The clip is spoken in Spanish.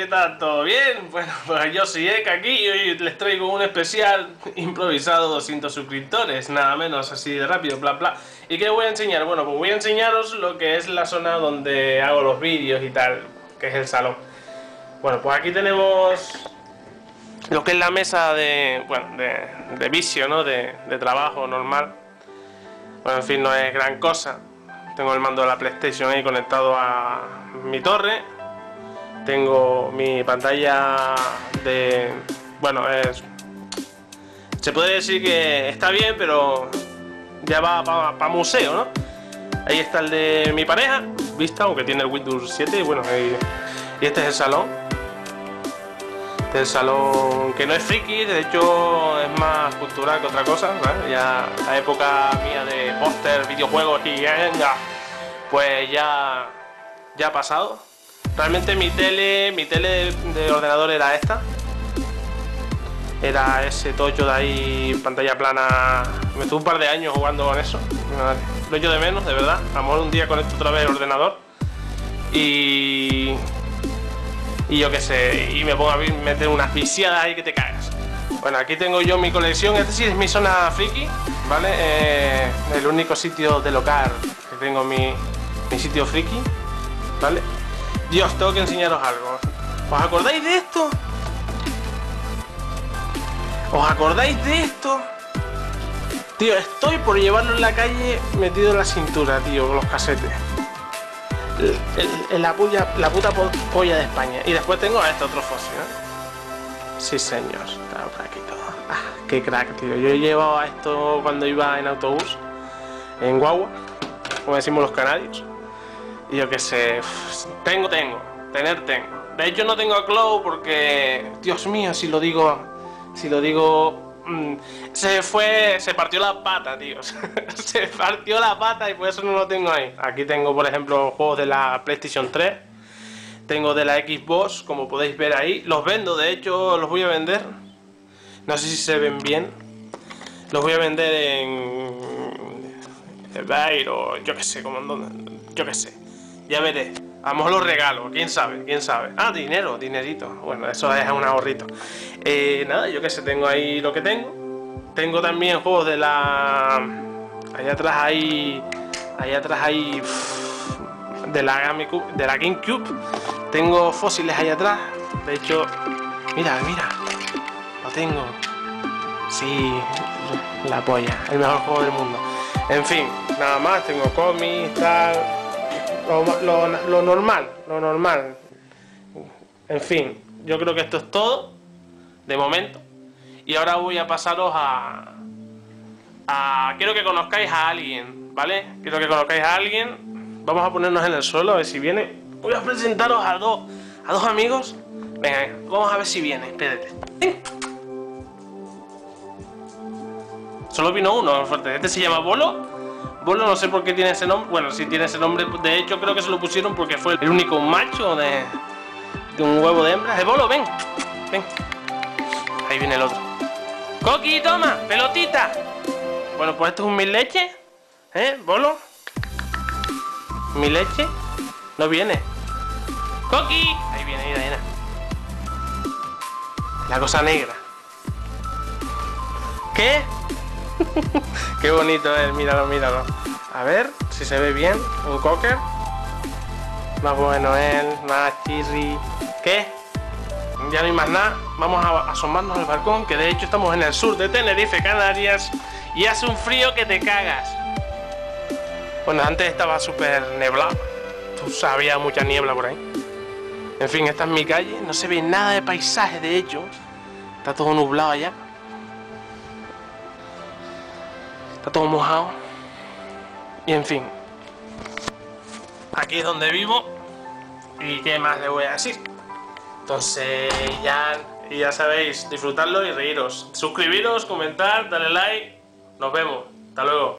¿qué tal? ¿Todo bien? Bueno, pues yo soy Eka aquí y hoy les traigo un especial improvisado 200 suscriptores, nada menos, así de rápido, bla bla. ¿Y qué voy a enseñar? Bueno, pues voy a enseñaros lo que es la zona donde hago los vídeos y tal, que es el salón. Bueno, pues aquí tenemos lo que es la mesa de, bueno, de vicio, ¿no? De trabajo normal. Bueno, en fin, no es gran cosa. Tengo el mando de la PlayStation ahí conectado a mi torre. Tengo mi pantalla de... Bueno, se puede decir que está bien, pero ya va para museo, ¿no? Ahí está el de mi pareja, vista, aunque tiene el Windows 7. Y bueno, y este es el salón. Este es el salón que no es friki, de hecho es más cultural que otra cosa, ¿vale? Ya la época mía de póster, videojuegos y venga, pues ya ha pasado. Realmente mi tele de ordenador era esta. Era ese tocho de ahí, pantalla plana. Me estuve un par de años jugando con eso. Lo echo de menos, de verdad. A lo mejor un día conecto otra vez el ordenador. Y yo qué sé, y me pongo a meter unas viciadas ahí que te cagas. Bueno, aquí tengo yo mi colección. Este sí es mi zona friki, ¿vale? El único sitio de local que tengo mi sitio friki, ¿vale? Dios, tengo que enseñaros algo. ¿Os acordáis de esto? ¿Os acordáis de esto? Tío, estoy por llevarlo en la calle metido en la cintura, tío, con los casetes. La puta polla de España. Y después tengo a este otro fósil, ¿eh? Sí, señor. Está por aquí todo. Ah, qué crack, tío. Yo he llevado a esto cuando iba en autobús, en guagua, como decimos los canarios. Y yo qué sé, tengo. De hecho no tengo a Clow porque, Dios mío, si lo digo, se partió la pata, tío. Se partió la pata y por eso no lo tengo ahí. Aquí tengo, por ejemplo, juegos de la PlayStation 3. Tengo de la Xbox, como podéis ver ahí. Los vendo, de hecho, los voy a vender. No sé si se ven bien. Los voy a vender en eBay o yo qué sé, yo qué sé. Ya veré. A lo mejor los regalo, quién sabe. Ah, dinerito. Bueno, eso es un ahorrito. Nada, yo qué sé, tengo ahí lo que tengo. Tengo también juegos de la... Allá atrás hay de la GameCube. Tengo fósiles allá atrás. De hecho, mira. Lo tengo. Sí, la polla. El mejor juego del mundo. En fin, nada más. Tengo cómics, tal... Lo normal. En fin, yo creo que esto es todo de momento. Y ahora voy a pasaros quiero que conozcáis a alguien, ¿vale? Quiero que conozcáis a alguien. Vamos a ponernos en el suelo a ver si viene. Voy a presentaros a dos amigos. Venga, vamos a ver si viene. Espérate. Solo vino uno, fuerte. Este se llama Bolo. Bolo, no sé por qué tiene ese nombre. Bueno, sí tiene ese nombre. De hecho, creo que se lo pusieron porque fue el único macho de un huevo de hembras. Bolo, ven. Ahí viene el otro. Coqui, toma, pelotita. Bueno, pues esto es un mil leche. Bolo. ¿Mil leche? No viene. Coqui. Ahí viene, mira. La cosa negra. ¿Qué? Qué bonito es, míralo. A ver si se ve bien. Un cocker. Más bueno él, más chirri. ¿Qué? Ya no hay más nada. Vamos a asomarnos al balcón, que de hecho estamos en el sur de Tenerife, Canarias, y hace un frío que te cagas. Bueno, antes estaba súper neblado. Había mucha niebla por ahí. En fin, esta es mi calle. No se ve nada de paisaje, de hecho. Está todo nublado allá. Está todo mojado. Y en fin, aquí es donde vivo. ¿Y qué más le voy a decir? Entonces ya sabéis, disfrutarlo y reíros. Suscribiros, comentar, darle like. Nos vemos. Hasta luego.